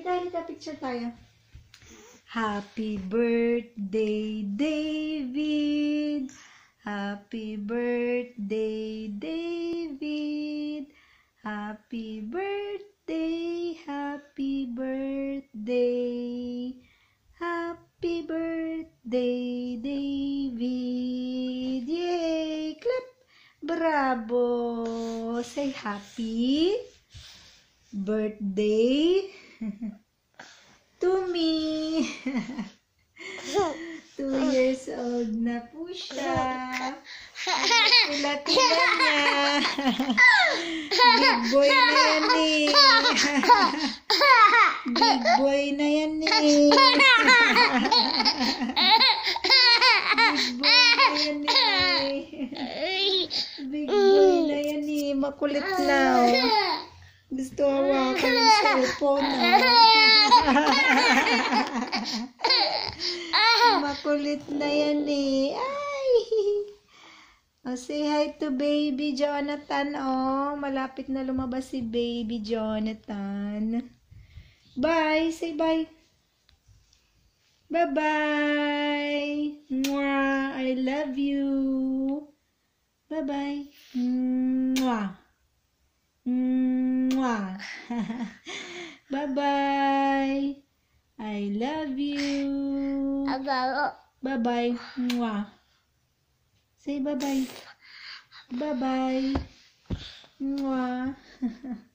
Halika, picture tayo. Happy birthday, David. Happy birthday, David. Happy birthday, happy birthday. Happy birthday, David. Yay! Clap! Bravo! Say happy birthday to me. 2 years old na po siya. Tula-tula niya. Big boy na yan eh. Big boy na yan eh. Big boy na yan eh. Big boy na yan eh. Makulit na oh. Gusto hawakan ng cellphone Makulit na yan eh. Ay! Oh, say hi to baby Jonathan. Oh, malapit na lumabas si baby Jonathan. Bye! Say bye! Bye-bye! Mwah! I love you! Bye-bye! Mwah! Mwah! Bye-bye! I love you! Bye-bye! Mwah! Say bye-bye! Bye-bye! Mwah!